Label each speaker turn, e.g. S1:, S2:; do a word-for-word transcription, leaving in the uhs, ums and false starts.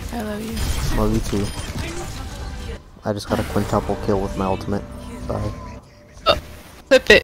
S1: I love you.
S2: Love you too. I just got a quintuple kill with my ultimate. Sorry.
S1: Clip it.